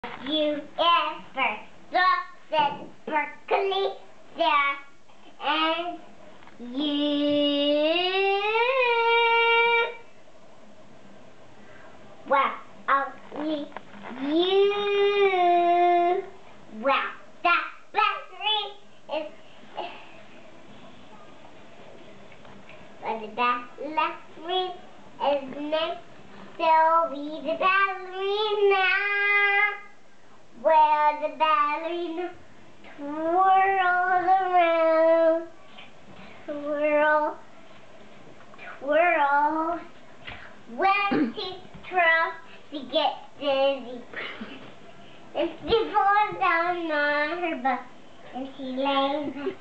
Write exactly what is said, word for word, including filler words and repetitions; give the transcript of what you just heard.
You ever looked at broccoli there and you well only you well that battery is but the battery is next so be the ballerina. Where the ballerina twirls around, twirl, twirl, when she twirls, she gets dizzy. And she falls down on her butt, and she lays